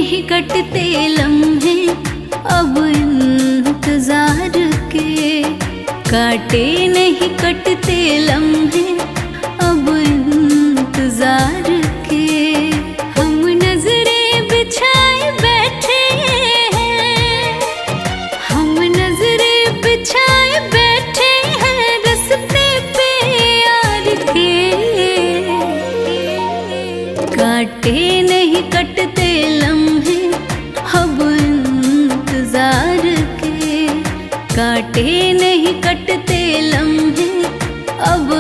नहीं कटते लम्हे अब इंतजार के, काटे नहीं कटते लम्हे अब इंतजार के। हम नजरें बिछाए बैठे हैं, हम नजरें बिछाए बैठे हैं रस्ते पे यार के, काटे नहीं कटते लम्हे अब इंतजार के, काटे नहीं कटते लम्हे अब